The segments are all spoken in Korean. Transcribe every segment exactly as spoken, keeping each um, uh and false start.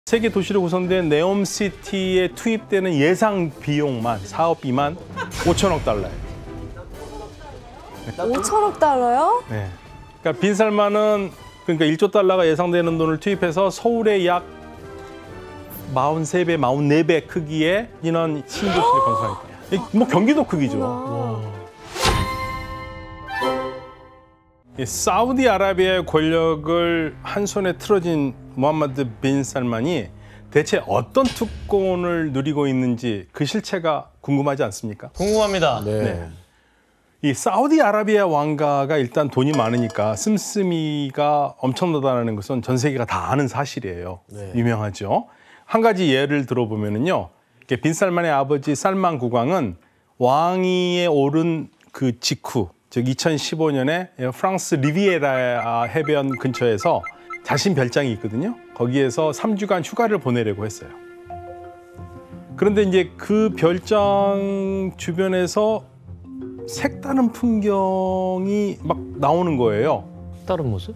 세계 도시로 구성된 네옴시티에 투입되는 예상 비용만 사업비만 오천억 달러예요. 오천억 달러요? 네. 그러니까 빈살만은 그러니까 일조 달러가 예상되는 돈을 투입해서 서울의 약 사십삼 배, 사십사 배 크기의 인원 신도시를 건설했대요. 뭐 경기도 크기죠. 이 사우디아라비아의 권력을 한 손에 틀어진 모함마드 빈 살만이 대체 어떤 특권을 누리고 있는지 그 실체가 궁금하지 않습니까? 궁금합니다. 네. 네. 이 사우디아라비아 왕가가 일단 돈이 많으니까 씀씀이가 엄청나다는 것은 전 세계가 다 아는 사실이에요. 네. 유명하죠. 한 가지 예를 들어보면은요, 빈 살만의 아버지 살만 국왕은 왕위에 오른 그 직후, 즉 이천십오 년에 프랑스 리비에라 해변 근처에서 자신 별장이 있거든요. 거기에서 삼 주간 휴가를 보내려고 했어요. 그런데 이제 그 별장 주변에서 색다른 풍경이 막 나오는 거예요. 다른 모습?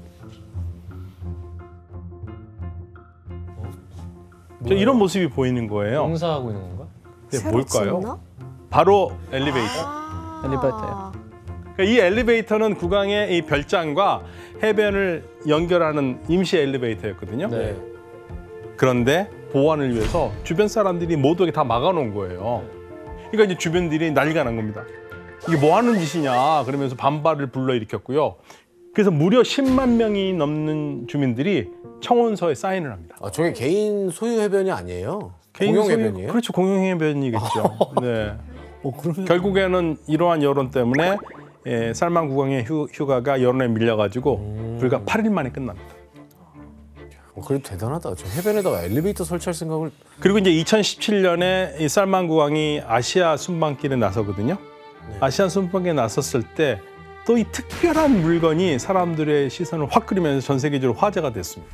저 이런 모습이 보이는 거예요. 공사하고 있는 건가? 네, 새로 뭘까요? 짓나? 바로 엘리베이터. 아 엘리베이터요. 그러니까 이 엘리베이터는 국왕의 이 별장과 해변을 연결하는 임시 엘리베이터였거든요. 네. 그런데 보안을 위해서 주변 사람들이 모두 다 막아놓은 거예요. 그러니까 이제 주변들이 난리가 난 겁니다. 이게 뭐 하는 짓이냐 그러면서 반발을 불러일으켰고요. 그래서 무려 십만 명이 넘는 주민들이 청원서에 사인을 합니다. 아, 저게 개인 소유 해변이 아니에요? 개인 공용 소유- 해변이에요? 그렇죠. 공용 해변이겠죠. 네. 어, 그러면... 결국에는 이러한 여론 때문에 예, 살만 국왕의 휴, 휴가가 여론에 밀려가지고 음... 불과 팔 일 만에 끝납니다. 어, 그래도 대단하다. 저 해변에다가 엘리베이터 설치할 생각을... 그리고 이제 이천십칠 년에 이 살만 국왕이 아시아 순방길에 나서거든요. 네. 아시아 순방길에 나섰을 때 또 이 특별한 물건이 사람들의 시선을 확 끌면서 전 세계적으로 화제가 됐습니다.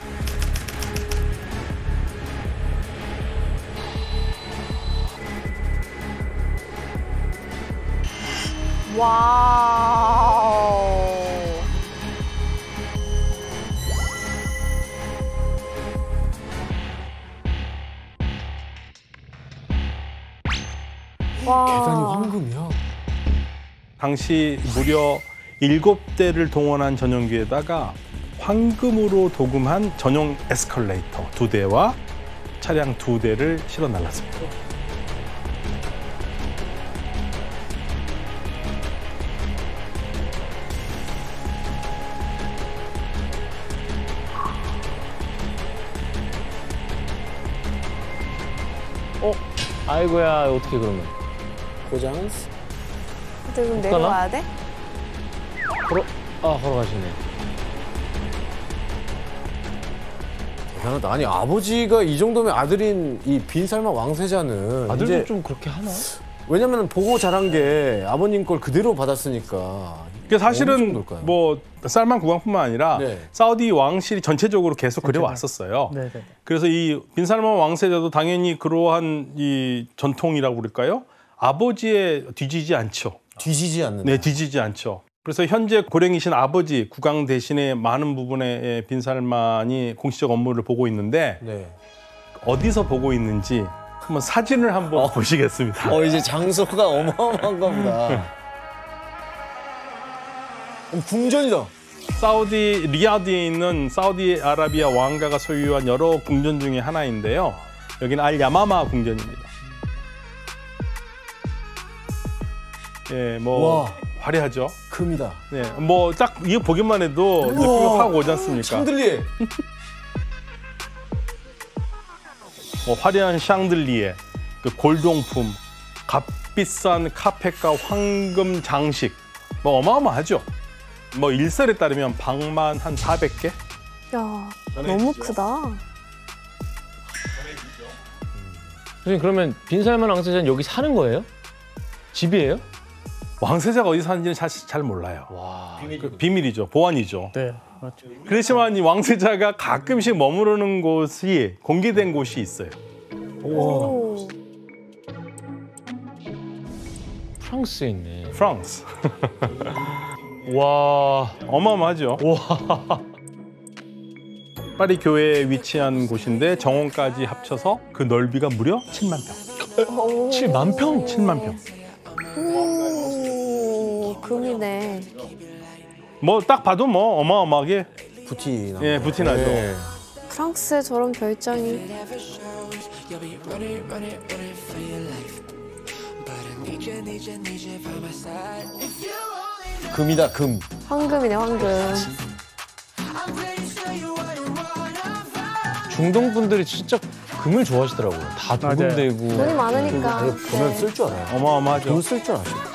와우. 와. 계단이 황금이야. 당시 무려 일곱 대를 동원한 전용기에다가 황금으로 도금한 전용 에스컬레이터 두 대와 차량 두 대를 실어 날랐습니다. 어? 아이고야, 어떻게 그러면? 고장스? 지금 내려와야 돼? 걸어, 아, 걸어가시네. 대단하다. 아니, 아버지가 이 정도면 아들인 이 빈살만 왕세자는 아들도 이제... 좀 그렇게 하나? 왜냐면 보고 자란 게 아버님 걸 그대로 받았으니까. 그러니까 사실은 뭐 살만 국왕뿐만 아니라 네. 사우디 왕실이 전체적으로 계속 그래 왔었어요. 네네. 그래서 이 빈 살만 왕세자도 당연히 그러한 이 전통이라고 그럴까요? 아버지에 뒤지지 않죠. 뒤지지 않는다. 네, 뒤지지 않죠. 그래서 현재 고령이신 아버지 국왕 대신에 많은 부분의 빈 살만이 공식적 업무를 보고 있는데 네. 어디서 보고 있는지 한번 사진을 한번 어. 보시겠습니다. 어, 이제 장소가 어마어마한 겁니다. 어, 궁전이다. 사우디 리야드에 있는 사우디아라비아 왕가가 소유한 여러 궁전 중에 하나인데요. 여기는 알 야마마 궁전입니다. 예, 뭐 와. 화려하죠. 큽니다. 네, 뭐 딱 이거 보기만 해도 느낌이 확 오지 않습니까? 샹들리에. 뭐 화려한 샹들리에, 그 골동품, 값비싼 카펫과 황금 장식, 뭐 어마어마하죠. 뭐 일설에 따르면 방만 한 사백 개? 야, 너무 크다. 선생님, 그러면 빈살만 왕세자는 여기 사는 거예요? 집이에요? 왕세자가 어디 사는지는 사실 잘 몰라요. 와. 그 비밀이죠. 보안이죠. 네, 그렇죠. 그렇지만 이 왕세자가 가끔씩 머무르는 곳이 공개된 곳이 있어요. 오. 프랑스에 있네. 프랑스. 와. 어마어마하죠. 와. 파리 교회에 위치한 곳인데 정원까지 합쳐서 그 넓이가 무려 칠만 평. 칠만 평? 칠만 평. 오, 금이네. 뭐 딱 봐도 뭐 어마어마하게 부티 나. 예, 부티 나죠. 프랑스에 저런 별장이. 금이다 금. 황금이네, 황금. 중동 분들이 진짜 금을 좋아하시더라고요. 다 도금되고. 돈이 많으니까. 보면 네. 쓸 줄 알아요. 어마어마하죠. 돈 쓸 줄 아시죠?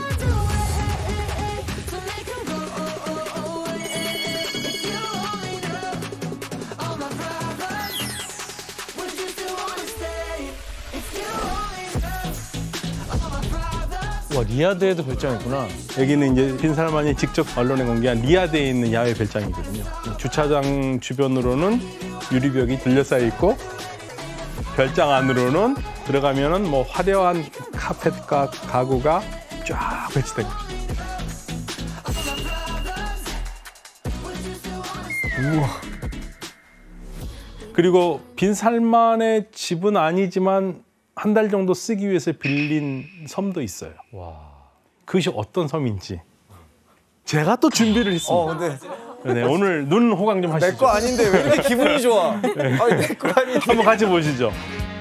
와, 리야드에도 별장 있구나. 여기는 이제 빈 살만이 직접 언론에 공개한 리야드에 있는 야외 별장이거든요. 주차장 주변으로는 유리벽이 둘러싸여 있고 별장 안으로는 들어가면은 뭐 화려한 카펫과 가구가 쫙 배치되고 있어요. 우와. 그리고 빈 살만의 집은 아니지만 한 달 정도 쓰기 위해서 빌린 섬도 있어요. 와. 그것이 어떤 섬인지 제가 또 준비를 했습니다. 어 근데 네, 오늘 눈 호강 좀 하시죠. 내 거 아닌데 왜 이렇게 기분이 좋아? 아니 내 거 아닌데. 한번 같이 보시죠.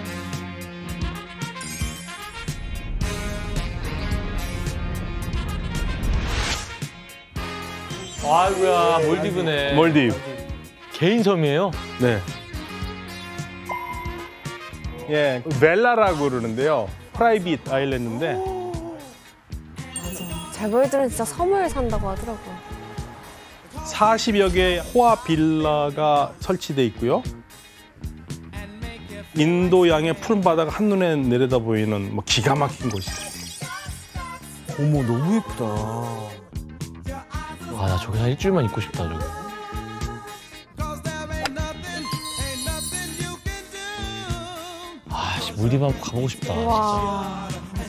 아이고야, 몰디브네. 몰디브. 개인 섬이에요? 네. 예, 벨라라고 그러는데요. 프라이빗 아일랜드인데 재벌들은 진짜 섬을 산다고 하더라고요. 사십여 개의 호화 빌라가 설치돼 있고요. 인도 양의 푸른 바다가 한눈에 내려다 보이는 뭐 기가 막힌 곳이죠. 어머 너무 예쁘다. 아, 나 저기 한 일주일만 있고 싶다, 저기. 아, 씨, 몰디브 한번 가보고 싶다. 와.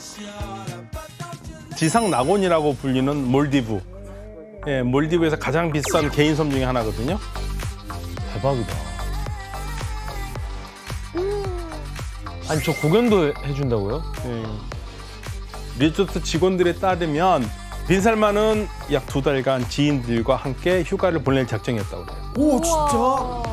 지상 낙원이라고 불리는 몰디브. 예, 몰디브에서 가장 비싼 개인 섬 중에 하나거든요. 대박이다. 아니, 저 공연도 해준다고요? 예. 리조트 직원들에 따르면 빈살만은 약 두 달간 지인들과 함께 휴가를 보낼 작정이었다고 해요. 오 진짜?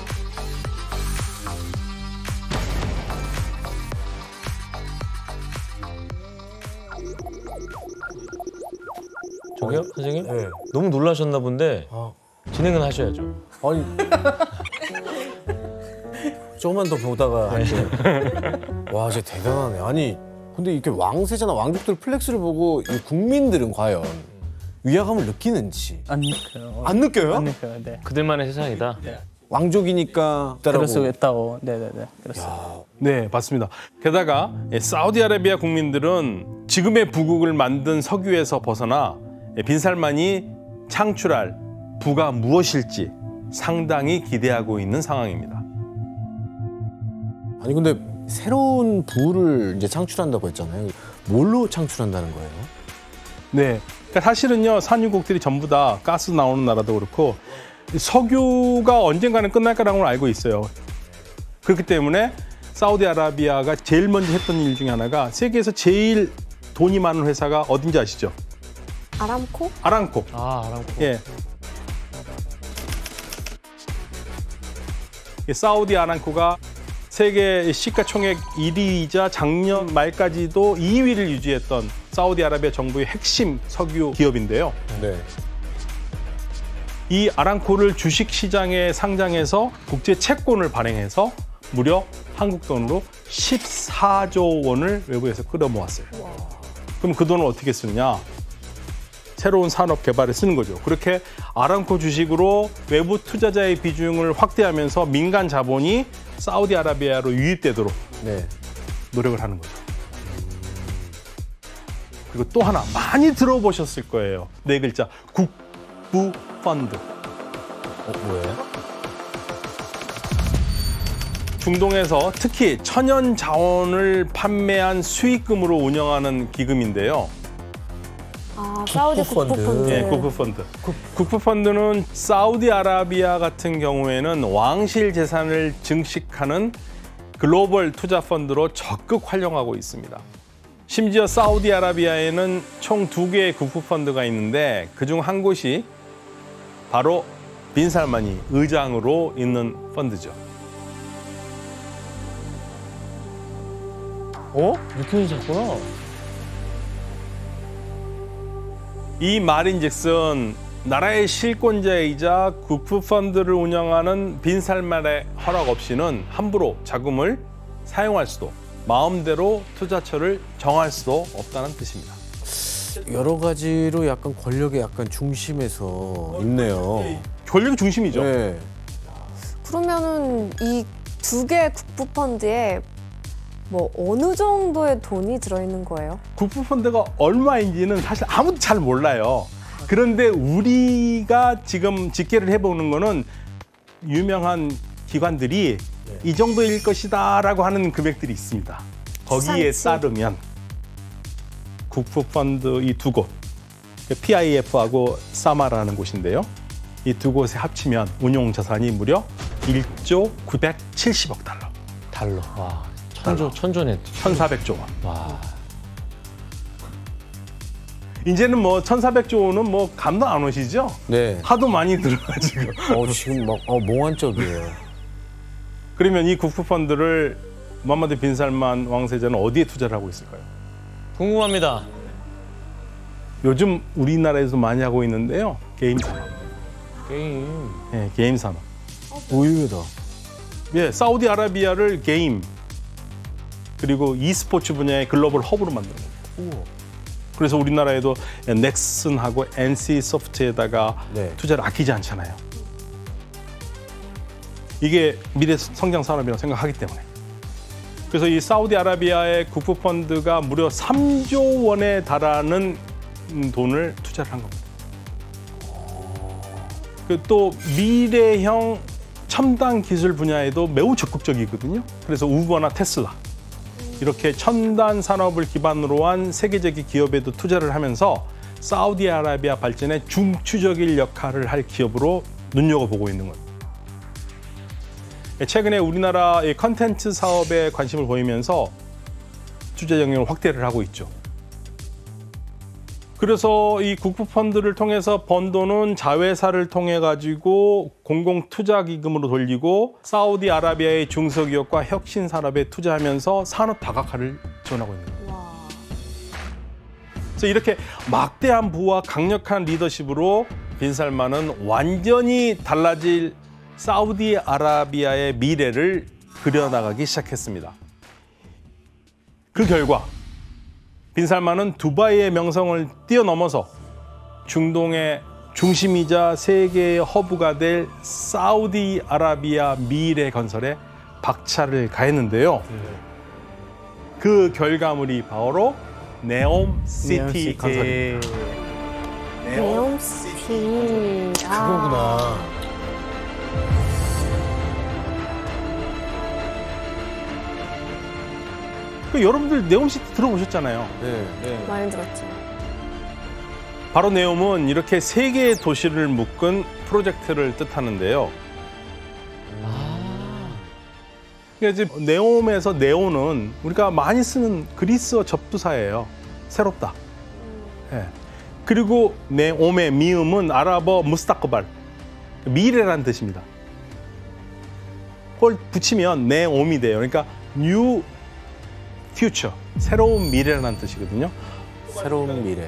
저기요, 선생님? 네. 너무 놀라셨나 본데 아. 진행은 하셔야죠. 아니 조금만 더 보다가 이제 와 진짜 대단하네. 아니 근데 이렇게 왕세자나 왕족들 플렉스를 보고 이 국민들은 과연 위화감을 느끼는지 안 느껴요. 안 느껴요? 안 느껴요. 네. 그들만의 세상이다. 왕족이니까 그럴 수 있다라고. 있다고. 네네네. 그렇습니다. 네, 맞습니다. 게다가 예, 사우디아라비아 국민들은 지금의 부국을 만든 석유에서 벗어나 예, 빈살만이 창출할 부가 무엇일지 상당히 기대하고 있는 상황입니다. 아니 근데 새로운 부를 이제 창출한다고 했잖아요. 뭘로 창출한다는 거예요? 네, 그러니까 사실은요 산유국들이 전부 다 가스 나오는 나라도 그렇고 석유가 언젠가는 끝날 거라고 알고 있어요. 그렇기 때문에 사우디아라비아가 제일 먼저 했던 일 중에 하나가 세계에서 제일 돈이 많은 회사가 어딘지 아시죠? 아람코? 아람코. 아, 아람코. 예. 이 사우디 아람코가 세계 시가총액 일 위이자 작년 말까지도 이 위를 유지했던 사우디아라비아 정부의 핵심 석유 기업인데요. 네. 이 아람코를 주식시장에 상장해서 국제 채권을 발행해서 무려 한국 돈으로 십사조 원을 외부에서 끌어모았어요. 그럼 그 돈을 어떻게 쓰느냐? 새로운 산업 개발에 쓰는 거죠. 그렇게 아람코 주식으로 외부 투자자의 비중을 확대하면서 민간 자본이 사우디아라비아로 유입되도록 네. 노력을 하는 거죠. 그리고 또 하나 많이 들어보셨을 거예요. 네 글자 국부 펀드. 어 뭐예요? 중동에서 특히 천연 자원을 판매한 수익금으로 운영하는 기금인데요. 아, 아, 사우디 국부펀드. 국부펀드. 예, 국부펀드. 국부펀드는 사우디아라비아 같은 경우에는 왕실 재산을 증식하는 글로벌 투자 펀드로 적극 활용하고 있습니다. 심지어 사우디아라비아에는 총 두 개의 국부펀드가 있는데 그중 한 곳이 바로 빈살만이 의장으로 있는 펀드죠. 어? 육현이 샀구나. 이 말인즉슨 나라의 실권자이자 국부펀드를 운영하는 빈살만의 허락 없이는 함부로 자금을 사용할 수도 마음대로 투자처를 정할 수도 없다는 뜻입니다. 여러 가지로 약간 권력의 약간 중심에서 있네요. 권력의 중심이죠. 네. 그러면은 이 두 개의 국부펀드에 뭐 어느 정도의 돈이 들어있는 거예요? 국부펀드가 얼마인지는 사실 아무도 잘 몰라요. 그런데 우리가 지금 집계를 해보는 거는 유명한 기관들이 네. 이 정도일 것이다라고 하는 금액들이 있습니다. 거기에 수산치. 따르면 국부펀드 이 두 곳, 피아이에프하고 사마라는 곳인데요. 이 두 곳에 합치면 운용 자산이 무려 일조 구백칠십억 달러, 달러. 와, 천조, 천조네. 천사백조 원. 와. 이제는 뭐 천사백조 원은 뭐 감도 안 오시죠? 네. 하도 많이 들어가지고. 어, 지금 막 어, 몽환적이에요. 그러면 이 국부펀드를 무함마드 빈살만 왕세자는 어디에 투자를 하고 있을까요? 궁금합니다. 요즘 우리나라에서 많이 하고 있는데요. 게임 산업. 게임. 예, 게임 산업. 의외다. 예, 사우디아라비아를 게임 그리고 e스포츠 분야의 글로벌 허브로 만드는 거예요. 그래서 우리나라에도 넥슨하고 엔씨소프트에다가 네. 투자를 아끼지 않잖아요. 이게 미래 성장 산업이라고 생각하기 때문에. 그래서 이 사우디아라비아의 국부펀드가 무려 삼조 원에 달하는 돈을 투자를 한 겁니다. 그 또 미래형 첨단 기술 분야에도 매우 적극적이거든요. 그래서 우버나 테슬라 이렇게 첨단 산업을 기반으로 한 세계적인 기업에도 투자를 하면서 사우디아라비아 발전에 중추적인 역할을 할 기업으로 눈여겨보고 있는 겁니다. 최근에 우리나라의 컨텐츠 사업에 관심을 보이면서 투자 영역을 확대를 하고 있죠. 그래서 이 국부펀드를 통해서 번 돈은 자회사를 통해 가지고 공공투자기금으로 돌리고 사우디아라비아의 중소기업과 혁신산업에 투자하면서 산업 다각화를 지원하고 있는 거예요. 와. 그래서 이렇게 막대한 부와 강력한 리더십으로 빈살만은 완전히 달라질 사우디아라비아의 미래를 그려나가기 시작했습니다. 그 결과 빈살만은 두바이의 명성을 뛰어넘어서 중동의 중심이자 세계의 허브가 될 사우디아라비아 미래 건설에 박차를 가했는데요. 그 결과물이 바로 네옴시티 네옴시티 건설입니다. 네옴시티. 그거구나. 그 여러분들 네옴시티 들어보셨잖아요. 네. 네. 많이 들었죠. 바로 네옴은 이렇게 세 개의 도시를 묶은 프로젝트를 뜻하는데요. 그러니까 이제 네옴에서 네오는 우리가 많이 쓰는 그리스어 접두사예요. 새롭다. 예. 그리고 네옴의 미음은 아랍어 무스타크발, 미래라는 뜻입니다. 그걸 붙이면 네옴이 돼요. 그러니까 뉴 퓨처, 새로운 미래라는 뜻이거든요. 새로운 미래.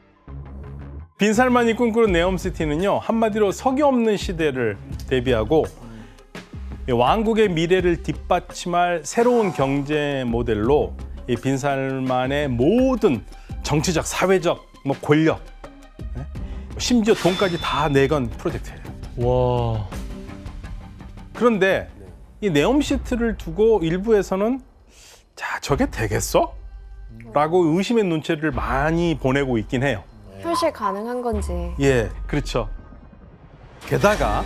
빈살만이 꿈꾸는 네옴시티는요, 한마디로 석유 없는 시대를 대비하고 왕국의 미래를 뒷받침할 새로운 경제 모델로 이 빈살만의 모든 정치적, 사회적, 뭐 권력, 심지어 돈까지 다 내건 프로젝트예요. 와. 그런데 이 네옴시티를 두고 일부에서는 자, 저게 되겠어? 라고 의심의 눈초리를 많이 보내고 있긴 해요. 현실 가능한 건지. 예, 그렇죠. 게다가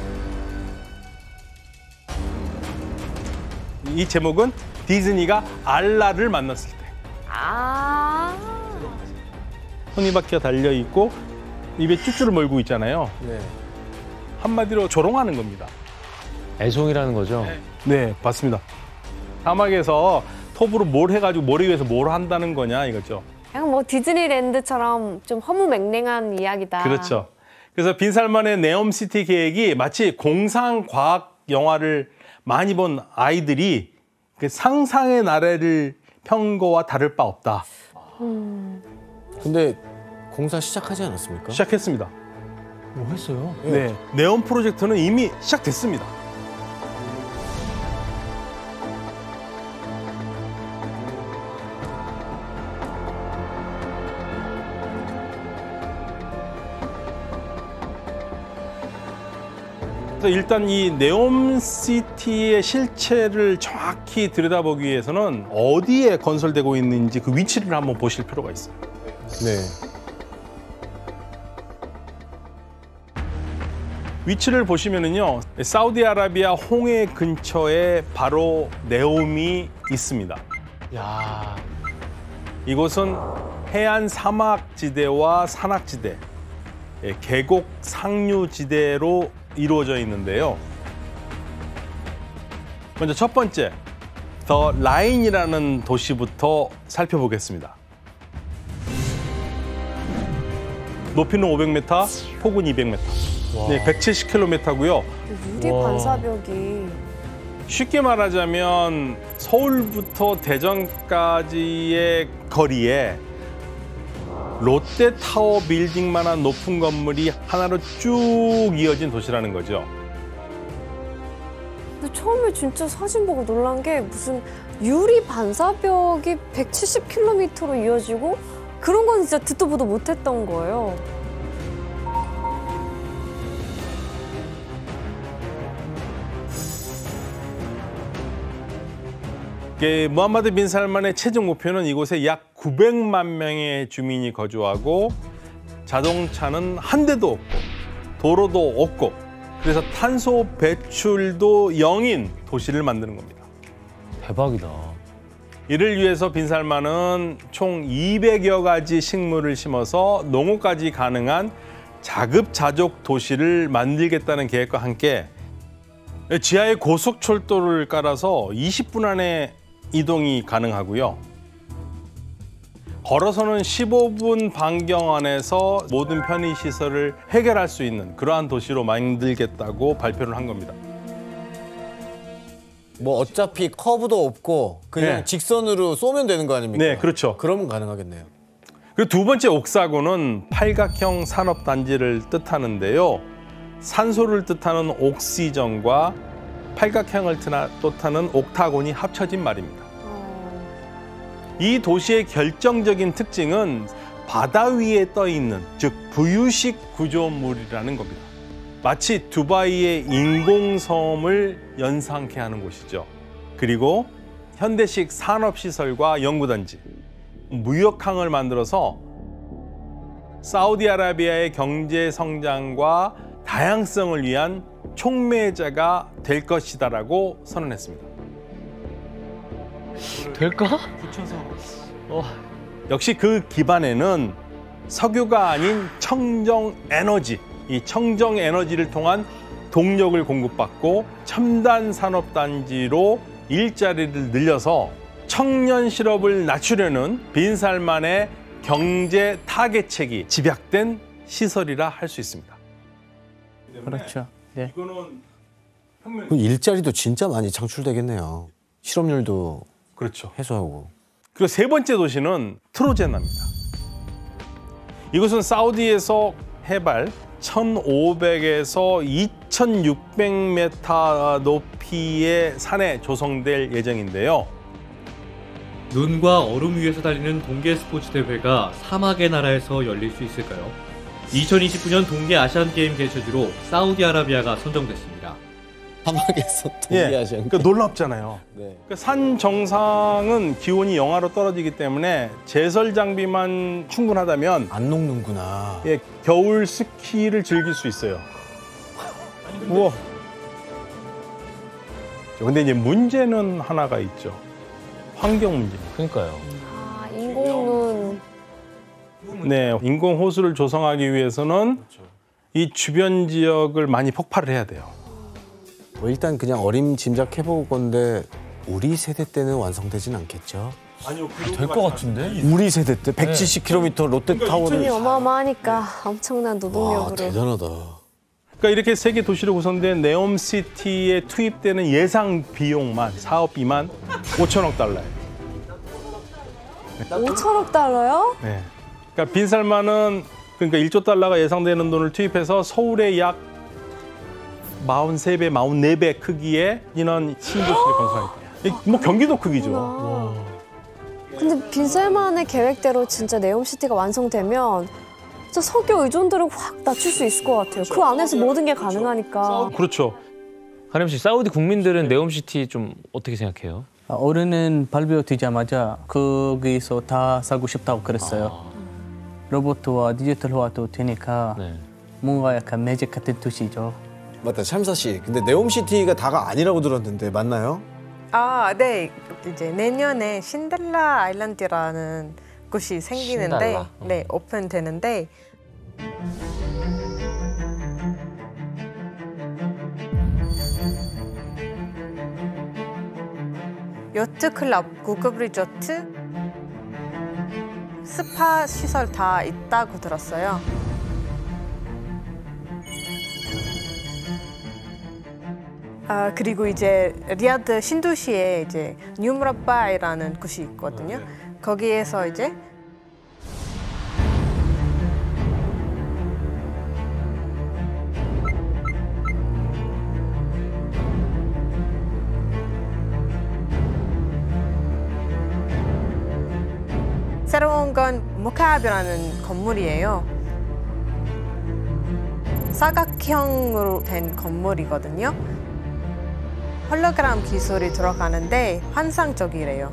이 제목은 디즈니가 알라를 만났을 때. 아. 손이바퀴가 달려 있고 입에 쭈쭈를 몰고 있잖아요. 네. 한마디로 조롱하는 겁니다. 애송이라는 거죠. 네, 맞습니다. 사막에서 톱으로 뭘 해가지고 머리 위에서 뭘 한다는 거냐 이거죠. 약간 뭐 디즈니랜드처럼 좀 허무맹랑한 이야기다. 그렇죠. 그래서 빈살만의 네옴시티 계획이 마치 공상 과학 영화를 많이 본 아이들이 그 상상의 나라를 편 거와 다를 바 없다. 근데 공사 시작하지 않았습니까? 시작했습니다. 뭐 했어요? 네, 네온 프로젝트는 이미 시작됐습니다. 그래서 일단 이 네옴시티의 실체를 정확히 들여다보기 위해서는 어디에 건설되고 있는지 그 위치를 한번 보실 필요가 있어요. 네. 위치를 보시면은요, 사우디아라비아 홍해 근처에 바로 네옴이 있습니다. 야, 이곳은 해안 사막지대와 산악지대, 예, 계곡 상류지대로 이루어져 있는데요. 먼저 첫 번째, 더 라인이라는 도시부터 살펴보겠습니다. 높이는 오백 미터, 폭은 이백 미터. 네, 백칠십 킬로미터고요. 유리 와. 반사벽이 쉽게 말하자면 서울부터 대전까지의 거리에 롯데타워 빌딩만한 높은 건물이 하나로 쭉 이어진 도시라는 거죠. 근데 처음에 진짜 사진 보고 놀란 게 무슨 유리 반사벽이 백칠십 킬로미터로 이어지고 그런 건 진짜 듣도 보도 못했던 거예요. 무함마드 빈 살만의 최종 목표는 이곳에 약 구백만 명의 주민이 거주하고 자동차는 한 대도 없고 도로도 없고 그래서 탄소 배출도 영인 도시를 만드는 겁니다. 대박이다. 이를 위해서 빈 살만은 총 이백여 가지 식물을 심어서 농업까지 가능한 자급자족 도시를 만들겠다는 계획과 함께 지하에 고속철도를 깔아서 이십 분 안에 이동이 가능하고요. 걸어서는 십오 분 반경 안에서 모든 편의시설을 해결할 수 있는 그러한 도시로 만들겠다고 발표를 한 겁니다. 뭐 어차피 커브도 없고 그냥 네. 직선으로 쏘면 되는 거 아닙니까? 네, 그렇죠. 그러면 가능하겠네요. 그리고 두 번째 옥사고는 팔각형 산업단지를 뜻하는데요. 산소를 뜻하는 옥시전과 팔각형을 뜻하는 옥타곤이 합쳐진 말입니다. 이 도시의 결정적인 특징은 바다 위에 떠 있는, 즉 부유식 구조물이라는 겁니다. 마치 두바이의 인공섬을 연상케 하는 곳이죠. 그리고 현대식 산업시설과 연구단지, 무역항을 만들어서 사우디아라비아의 경제 성장과 다양성을 위한 촉매자가 될 것이다라고 선언했습니다. 될까? 붙여서. 어. 역시 그 기반에는 석유가 아닌 청정 에너지, 이 청정 에너지를 통한 동력을 공급받고 첨단 산업단지로 일자리를 늘려서 청년 실업을 낮추려는 빈 살만의 경제 타겟책이 집약된 시설이라 할 수 있습니다. 그렇죠. 네. 이거는 혁명. 그럼 일자리도 진짜 많이 창출되겠네요. 실업률도 그렇죠. 해소하고. 그리고 세 번째 도시는 트로제나입니다. 이곳은 사우디에서 해발 천오백에서 이천육백 미터 높이의 산에 조성될 예정인데요. 눈과 얼음 위에서 달리는 동계 스포츠 대회가 사막의 나라에서 열릴 수 있을까요? 이천이십구 년 동계 아시안게임 개최지로 사우디아라비아가 선정됐습니다. 사막에서 예, 동계아시안. 그러니까 놀랍잖아요. 네. 그러니까 산 정상은 기온이 영하로 떨어지기 때문에 제설 장비만 충분하다면 안 녹는구나. 예, 겨울 스키를 즐길 수 있어요. 우와. 근데 이제 문제는 하나가 있죠. 환경 문제. 그러니까요. 아, 인공눈. 네, 인공 호수를 조성하기 위해서는 이 주변 지역을 많이 폭발을 해야 돼요. 뭐 일단 그냥 어림짐작 해볼 건데 우리 세대 때는 완성되진 않겠죠? 될 것 같은데? 우리 세대 때 백칠십 킬로미터 롯데타워를 돈이 어마어마하니까 엄청난 와 노동력으로. 대단하다. 그러니까 이렇게 세 개 도시로 구성된 네옴시티에 투입되는 예상 비용만 사업비만 오천억 달러예요. 오천억 달러요? 네. 그러니까 빈살만은 그러니까 일조 달러가 예상되는 돈을 투입해서 서울의 약 사십삼 배, 사십사 배 크기의 인원 신도시를 건설했대요. 뭐 경기도 크기죠. 근데 빈살만의 계획대로 진짜 네옴시티가 완성되면 진짜 석유 의존도를 확 낮출 수 있을 것 같아요. 그 안에서 모든 게 가능하니까. 그렇죠. 가림 씨, 사우디 국민들은 네옴시티 좀 어떻게 생각해요? 어른은 발표되자마자 거기서 다 살고 싶다고 그랬어요. 로봇화, 디지털화도 되니까 네. 뭔가 약간 매직 같은 도시죠. 맞다 참사 씨. 근데 네옴시티가 다가 아니라고 들었는데 맞나요? 아, 네. 이제 내년에 신델라 아일랜드라는 곳이 생기는데, 신달라. 어. 네, 오픈되는데. 요트 클럽, 고급 리조트, 스파 시설 다 있다고 들었어요. 아, 그리고 이제 리야드 신도시에 이제 뉴무라바이라는 곳이 있거든요. 거기에서 이제 새로운 건 무카압이라는 건물이에요. 사각형으로 된 건물이거든요. 홀로그램 기술이 들어가는데 환상적이래요.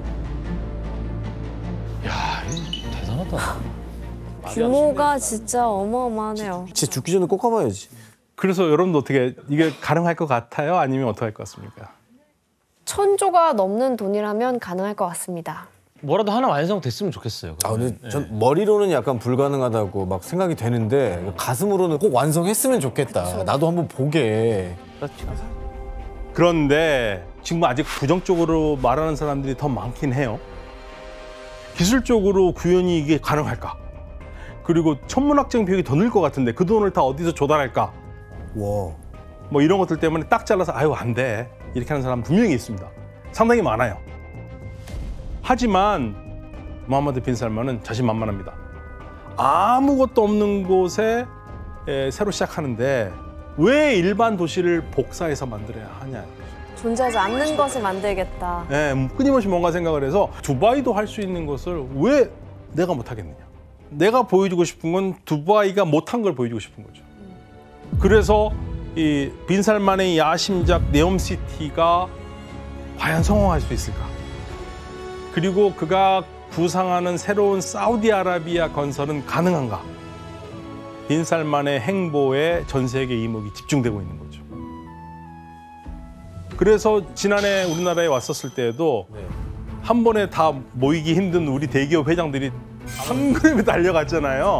야, 대단하다. 규모가 진짜 어마어마하네요. 진짜 죽기 전에 꼭 가봐야지. 그래서 여러분도 어떻게 이게 가능할 것 같아요? 아니면 어떻게 할 것 같습니까? 천조가 넘는 돈이라면 가능할 것 같습니다. 뭐라도 하나 완성됐으면 좋겠어요. 아 근데 그러면. 전 머리로는 약간 불가능하다고 막 생각이 되는데 가슴으로는 꼭 완성했으면 좋겠다. 나도 한번 보게. 그렇죠. 그런데 지금 아직 부정적으로 말하는 사람들이 더 많긴 해요. 기술적으로 구현이 이게 가능할까? 그리고 천문학적 비용이 더 늘 것 같은데 그 돈을 다 어디서 조달할까? 와. 뭐 이런 것들 때문에 딱 잘라서 아유 안 돼. 이렇게 하는 사람 분명히 있습니다. 상당히 많아요. 하지만 무함마드 빈 살만은 자신만만합니다. 아무것도 없는 곳에 에, 새로 시작하는데 왜 일반 도시를 복사해서 만들어야 하냐. 존재하지 않는 것을 만들겠다. 예, 끊임없이 뭔가 생각을 해서 두바이도 할 수 있는 것을 왜 내가 못하겠느냐. 내가 보여주고 싶은 건 두바이가 못한 걸 보여주고 싶은 거죠. 그래서 이 빈살만의 야심작 네옴시티가 과연 성공할 수 있을까? 그리고 그가 구상하는 새로운 사우디아라비아 건설은 가능한가? 빈살만의 행보에 전 세계 이목이 집중되고 있는 거죠. 그래서 지난해 우리나라에 왔었을 때에도 한 번에 다 모이기 힘든 우리 대기업 회장들이 한 그룹에 달려갔잖아요.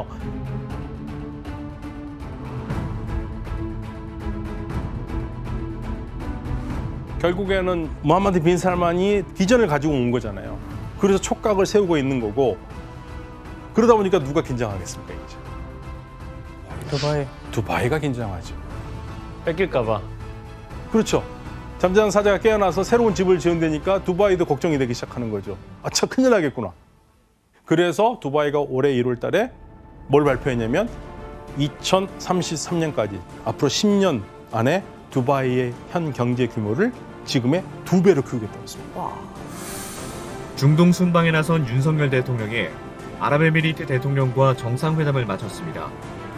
결국에는 무함마드 빈 살만이 비전을 가지고 온 거잖아요. 그래서 촉각을 세우고 있는 거고 그러다 보니까 누가 긴장하겠습니까 이제? 두바이. 두바이가 긴장하죠. 뺏길까 봐. 그렇죠. 잠자는 사자가 깨어나서 새로운 집을 지은다니까 두바이도 걱정이 되기 시작하는 거죠. 아, 참 큰일 나겠구나. 그래서 두바이가 올해 일월 달에 뭘 발표했냐면 이천삼십삼 년까지 앞으로 십 년 안에 두바이의 현 경제 규모를 지금의 두 배로 키우겠다고 했습니다. 중동 순방에 나선 윤석열 대통령이 아랍에미리트 대통령과 정상회담을 마쳤습니다.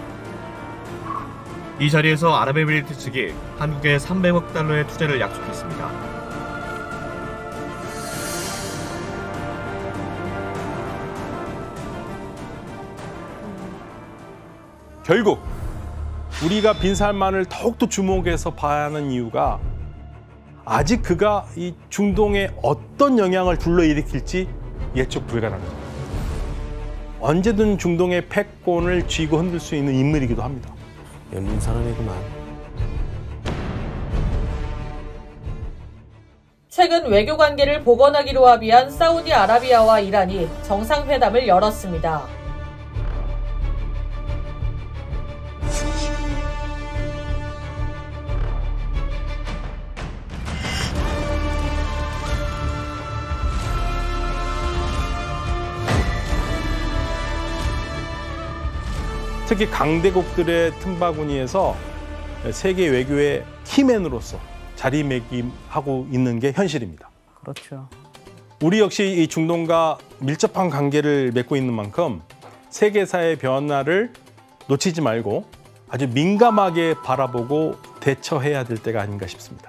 이 자리에서 아랍에미리트 측이 한국에 삼백억 달러의 투자를 약속했습니다. 결국 우리가 빈 살만을 더욱더 주목해서 봐야 하는 이유가 아직 그가 이 중동에 어떤 영향을 불러일으킬지 예측 불가능합니다. 언제든 중동의 패권을 쥐고 흔들 수 있는 인물이기도 합니다. 열린 사람이구만. 최근 외교 관계를 복원하기로 합의한 사우디아라비아와 이란이 정상회담을 열었습니다. 특히 강대국들의 틈바구니에서 세계 외교의 키맨으로서 자리매김하고 있는 게 현실입니다. 그렇죠. 우리 역시 이 중동과 밀접한 관계를 맺고 있는 만큼 세계사의 변화를 놓치지 말고 아주 민감하게 바라보고 대처해야 될 때가 아닌가 싶습니다.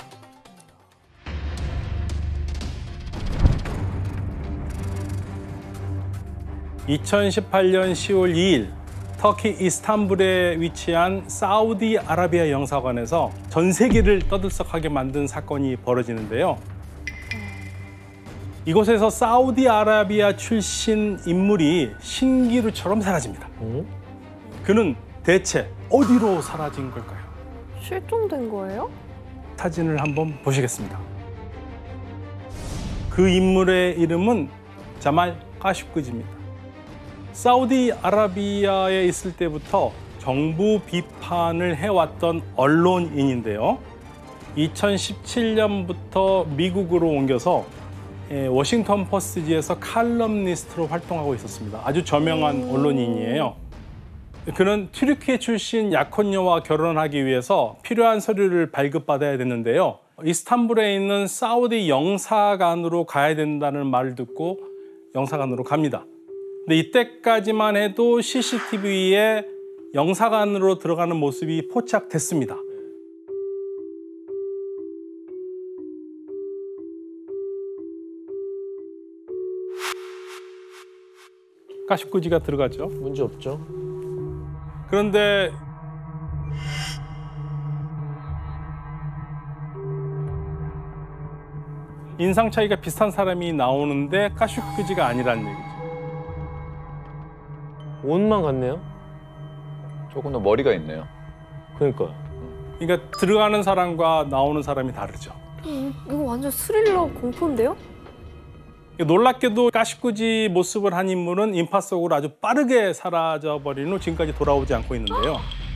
이천십팔 년 시월 이일 터키 이스탄불에 위치한 사우디아라비아 영사관에서 전 세계를 떠들썩하게 만든 사건이 벌어지는데요. 이곳에서 사우디아라비아 출신 인물이 신기루처럼 사라집니다. 그는 대체 어디로 사라진 걸까요? 실종된 거예요? 사진을 한번 보시겠습니다. 그 인물의 이름은 자말 카슈크지입니다. 사우디아라비아에 있을 때부터 정부 비판을 해왔던 언론인인데요. 이천십칠 년부터 미국으로 옮겨서 워싱턴 포스트지에서 칼럼니스트로 활동하고 있었습니다. 아주 저명한 언론인이에요. 그는 튀르키예 출신 약혼녀와 결혼하기 위해서 필요한 서류를 발급받아야 됐는데요. 이스탄불에 있는 사우디 영사관으로 가야 된다는 말을 듣고 영사관으로 갑니다. 근데 이때까지만 해도 씨씨티비에 영사관으로 들어가는 모습이 포착됐습니다. 카슈크지가 들어가죠. 문제 없죠. 그런데 인상 차이가 비슷한 사람이 나오는데 카슈크지가 아니라는 얘기죠. 옷만 같네요. 조금 더 머리가 있네요. 그러니까. 그러니까 들어가는 사람과 나오는 사람이 다르죠. 음, 이거 완전 스릴러 공포인데요? 놀랍게도 카슈크지 모습을 한 인물은 인파 속으로 아주 빠르게 사라져버린 후 지금까지 돌아오지 않고 있는데요.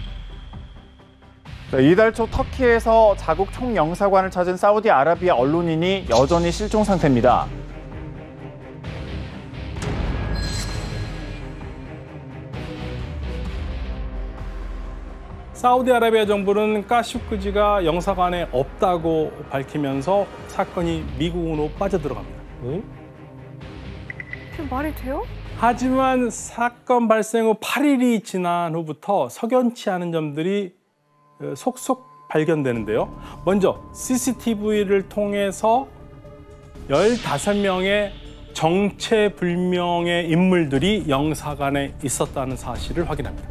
이달 초 터키에서 자국 총영사관을 찾은 사우디아라비아 언론인이 여전히 실종 상태입니다. 사우디아라비아 정부는 카슈크지가 영사관에 없다고 밝히면서 사건이 미국으로 빠져들어갑니다. 응? 그게 말이 돼요? 하지만 사건 발생 후 팔 일이 지난 후부터 석연치 않은 점들이 속속 발견되는데요. 먼저 씨씨티비를 통해서 열다섯 명의 정체불명의 인물들이 영사관에 있었다는 사실을 확인합니다.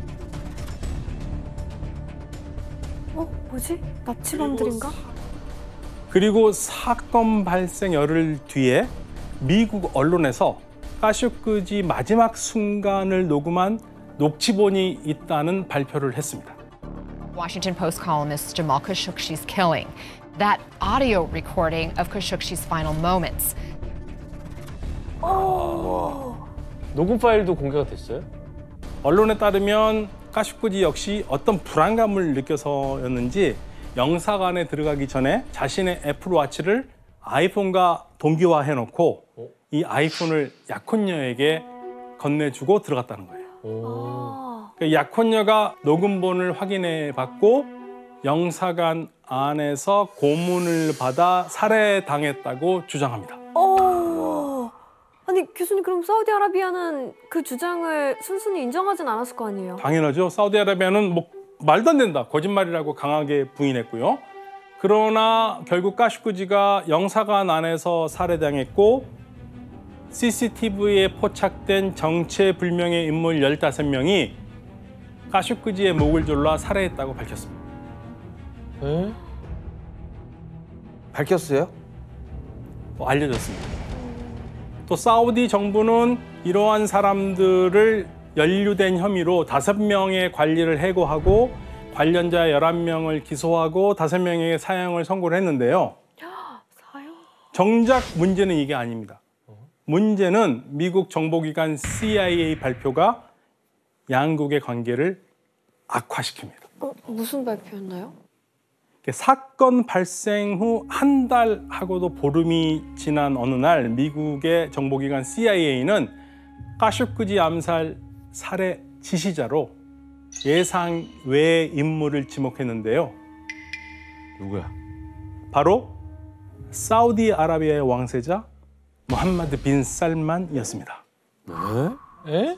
어? 뭐지? 납치범들인가? 그리고 사건 발생 열흘 뒤에 미국 언론에서 카슈크지 마지막 순간을 녹음한 녹취본이 있다는 발표를 했습니다. Washington Post columnist Jamal Khashoggi's killing. That audio recording of Khashoggi's final moments. 녹음 파일도 공개가 됐어요? 언론에 따르면 카슈크지 역시 어떤 불안감을 느껴서였는지 영사관에 들어가기 전에 자신의 애플워치를 아이폰과 동기화해놓고 이 아이폰을 약혼녀에게 건네주고 들어갔다는 거예요. 아. 그 약혼녀가 녹음본을 확인해봤고 영사관 안에서 고문을 받아 살해당했다고 주장합니다. 어. 아니 교수님, 그럼 사우디아라비아는 그 주장을 순순히 인정하진 않았을 거 아니에요? 당연하죠. 사우디아라비아는 뭐 말도 안 된다, 거짓말이라고 강하게 부인했고요. 그러나 결국 카슈크지가 영사관 안에서 살해당했고 씨씨티비에 포착된 정체불명의 인물 열다섯 명이 카슈크지의 목을 졸라 살해했다고 밝혔습니다. 에? 밝혔어요? 뭐 알려졌습니다. 또 사우디 정부는 이러한 사람들을 연루된 혐의로 다섯 명의 관리를 해고하고 관련자 열한 명을 기소하고 다섯 명에게 사형을 선고를 했는데요. 사형? 정작 문제는 이게 아닙니다. 문제는 미국 정보기관 씨아이에이 발표가 양국의 관계를 악화시킵니다. 어, 무슨 발표였나요? 사건 발생 후 한 달 하고도 보름이 지난 어느 날 미국의 정보기관 씨아이에이는 카쇼크지 암살 살해 지시자로 예상 외의 인물을 지목했는데요. 누구야? 바로 사우디아라비아의 왕세자 모함마드 빈 살만이었습니다. 에? 에?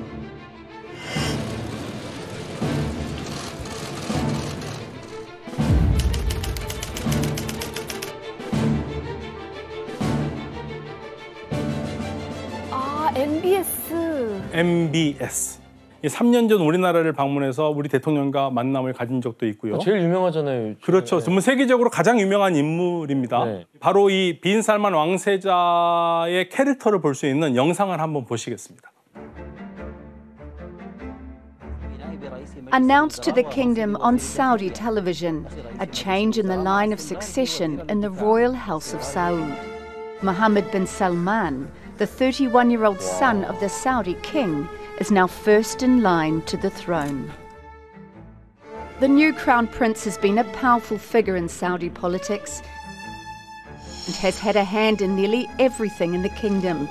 아, 엠비에스. 엠비에스. 삼 년 전 우리나라를 방문해서 우리 대통령과 만남을 가진 적도 있고요. 제일 유명하잖아요. 그렇죠. 정말 세계적으로 가장 유명한 인물입니다. 네. 바로 바로 이 빈 살만 왕세자의 캐릭터를 볼 수 있는 영상을 한번 보시겠습니다. Announced to the kingdom on Saudi television, a change in the line of succession in the royal house of Saud. Mohammed bin Salman, the thirty-one-year-old son of the Saudi king, is now first in line to the throne. The new crown prince has been a powerful figure in Saudi politics and has had a hand in nearly everything in the kingdom.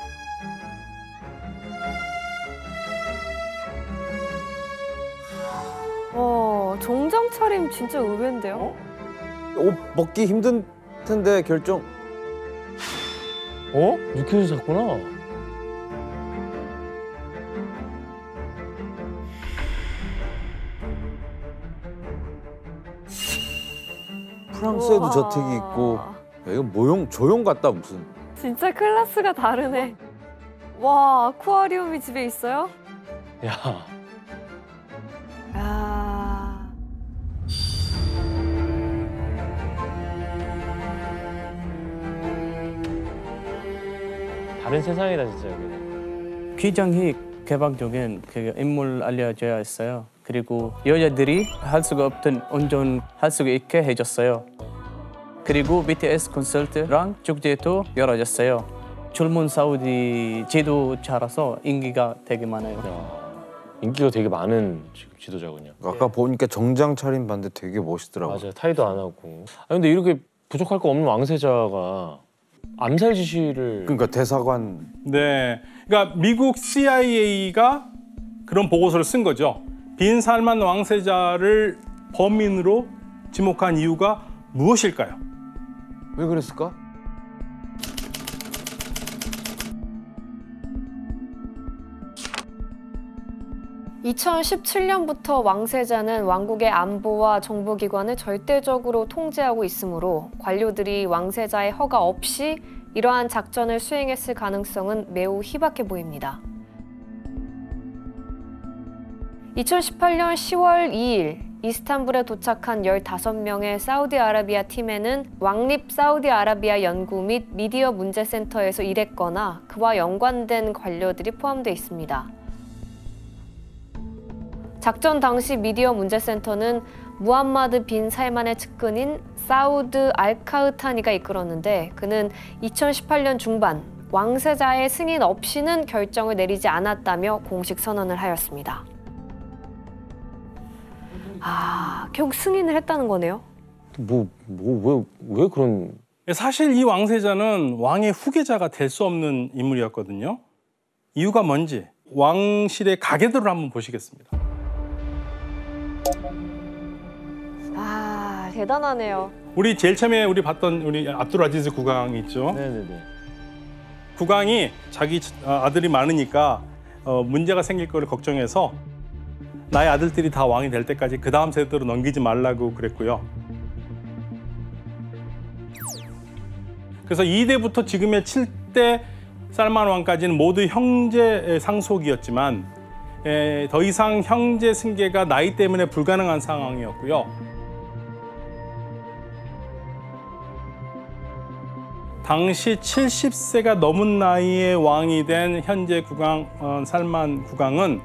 와, 정장 차림 진짜 의외인데요? 옷 먹기 힘든 텐데 결정. 어? 육회에서 샀구나. 프랑스에도 우와. 저택이 있고 야, 이거 모형 조형 같다 무슨. 진짜 클래스가 다르네. 와, 아쿠아리움이 집에 있어요? 야. 야. 다른 세상이다 진짜 여기. 굉장히 개방적인 그 인물 알려져 있어요. 그리고 여자들이 할 수가 없던 운전할 수가 있게 해줬어요. 그리고 비티에스 콘서트랑 축제도 열어졌어요. 젊은 사우디 지도자라서 인기가 되게 많아요. 야. 인기가 되게 많은 지금 지도자군요. 아까 보니까 정장 차림 봤는데 되게 멋있더라고요. 맞아요. 타이도 안 하고. 아 근데 이렇게 부족할 거 없는 왕세자가 암살 지시를. 그러니까 대사관. 네, 그러니까 미국 씨아이에이가 그런 보고서를 쓴 거죠. 빈 살만 왕세자를 범인으로 지목한 이유가 무엇일까요? 왜 그랬을까? 이천십칠 년부터 왕세자는 왕국의 안보와 정보기관을 절대적으로 통제하고 있으므로 관료들이 왕세자의 허가 없이 이러한 작전을 수행했을 가능성은 매우 희박해 보입니다. 이천십팔 년 시월 이일 이스탄불에 도착한 열다섯 명의 사우디아라비아 팀에는 왕립 사우디아라비아 연구 및 미디어 문제센터에서 일했거나 그와 연관된 관료들이 포함되어 있습니다. 작전 당시 미디어 문제센터는 무함마드 빈 살만의 측근인 사우드 알카흐타니가 이끌었는데 그는 이천십팔 년 중반 왕세자의 승인 없이는 결정을 내리지 않았다며 공식 선언을 하였습니다. 아, 결국 승인을 했다는 거네요. 뭐, 뭐, 왜, 왜 그런. 사실 이 왕세자는 왕의 후계자가 될 수 없는 인물이었거든요. 이유가 뭔지 왕실의 가계들을 한번 보시겠습니다. 아, 대단하네요. 우리 제일 처음에 우리 봤던 우리 압둘아지즈 국왕 있죠. 네네네. 국왕이 자기 아들이 많으니까 어, 문제가 생길 거를 걱정해서 나의 아들들이 다 왕이 될 때까지 그 다음 세대로 넘기지 말라고 그랬고요. 그래서 이 대부터 지금의 칠 대 살만 왕까지는 모두 형제 상속이었지만 에, 더 이상 형제 승계가 나이 때문에 불가능한 상황이었고요. 당시 칠십 세가 넘은 나이에 왕이 된 현재 국왕 어, 살만 국왕은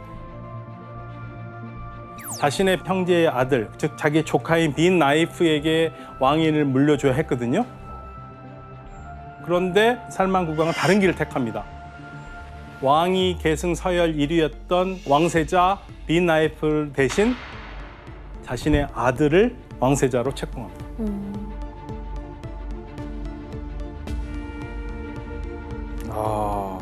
자신의 형제의 아들, 즉 자기 조카인 빈 나이프에게 왕위를 물려줘야 했거든요. 그런데 살만 국왕은 다른 길을 택합니다. 왕위 계승 서열 일 위였던 왕세자 빈 나이프 대신 자신의 아들을 왕세자로 책봉합니다. 음. 아.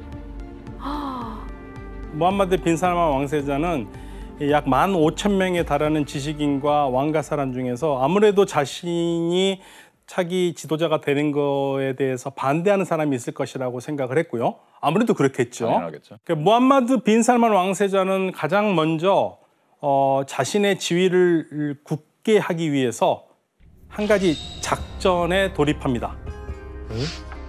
무함마드 빈 살만 왕세자는 약 만 오천 명에 달하는 지식인과 왕가 사람 중에서 아무래도 자신이 차기 지도자가 되는 거에 대해서 반대하는 사람이 있을 것이라고 생각을 했고요. 아무래도 그렇겠죠. 당연하겠죠. 그러니까 무함마드 빈 살만 왕세자는 가장 먼저 어, 자신의 지위를 굳게 하기 위해서 한 가지 작전에 돌입합니다. 응?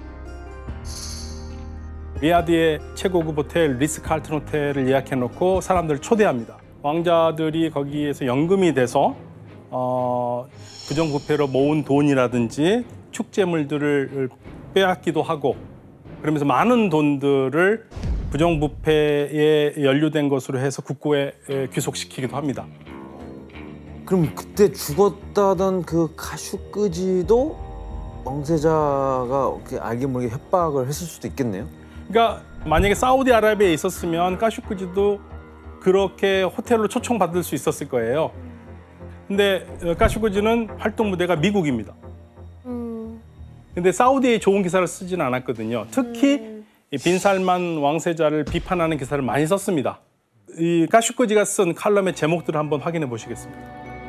리야드의 최고급 호텔 리스 칼튼 호텔을 예약해놓고 사람들을 초대합니다. 왕자들이 거기에서 연금이 돼서 어, 부정부패로 모은 돈이라든지 축제물들을 빼앗기도 하고 그러면서 많은 돈들을 부정부패에 연루된 것으로 해서 국고에 귀속시키기도 합니다. 그럼 그때 죽었다던 그 카슈끄지도 왕세자가 알게 모르게 협박을 했을 수도 있겠네요. 그러니까 만약에 사우디아라비아에 있었으면 카슈끄지도 그렇게 호텔로 초청받을 수 있었을 거예요. 근데 카슈끄지는 활동 무대가 미국입니다. 음. 근데 사우디에 좋은 기사를 쓰지는 않았거든요. 특히 음. 빈 살만 왕세자를 비판하는 기사를 많이 썼습니다. 이 카슈끄지가 쓴 칼럼의 제목들을 한번 확인해 보시겠습니다.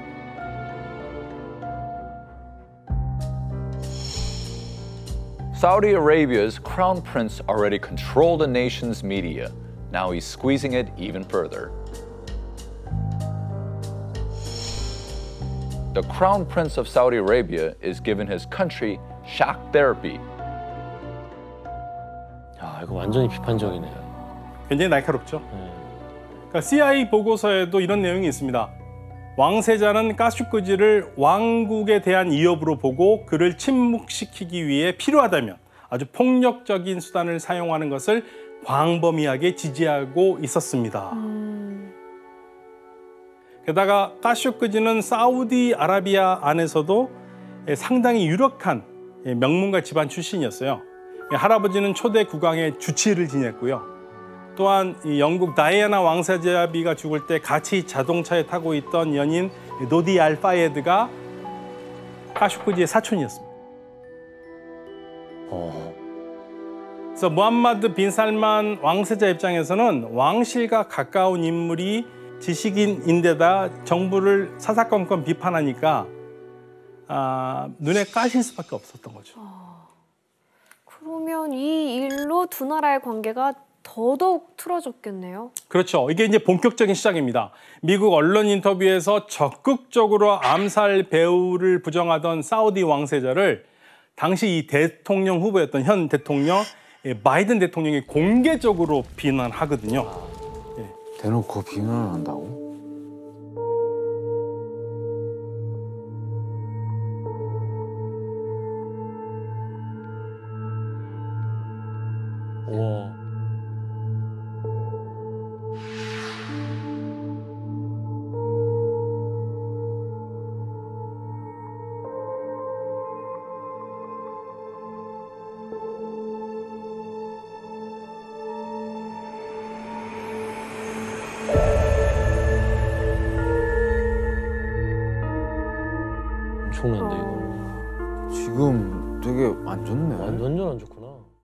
Saudi Arabia's crown prince already controlled the nation's media. Now he's squeezing it even further. The crown prince of Saudi Arabia is giving his country shock therapy. 야, 이거 완전히 비판적이네요. 굉장히 날카롭죠. 네. 그러니까 씨아이에이 보고서에도 이런 내용이 있습니다. 왕세자는 카슈끄지를 왕국에 대한 위협으로 보고 그를 침묵시키기 위해 필요하다면 아주 폭력적인 수단을 사용하는 것을 광범위하게 지지하고 있었습니다. 음. 게다가 카슈끄지는 사우디아라비아 안에서도 상당히 유력한 명문가 집안 출신이었어요. 할아버지는 초대 국왕의 주치를 지냈고요. 또한 영국 다이애나 왕세자비가 죽을 때 같이 자동차에 타고 있던 연인 노디 알 파예드가 카슈끄지의 사촌이었습니다. 어. 그래서 무함마드 빈 살만 왕세자 입장에서는 왕실과 가까운 인물이 지식인인데다 정부를 사사건건 비판하니까 아, 눈에 까실 수밖에 없었던 거죠. 아, 그러면 이 일로 두 나라의 관계가 더더욱 틀어졌겠네요. 그렇죠. 이게 이제 본격적인 시작입니다. 미국 언론 인터뷰에서 적극적으로 암살 배후를 부정하던 사우디 왕세자를 당시 이 대통령 후보였던 현 대통령 바이든 대통령이 공개적으로 비난하거든요. 예. 대놓고 비난을 한다고? 와. 엄청난데 이거. 지금 되게 안 좋네. 완전 안 좋고.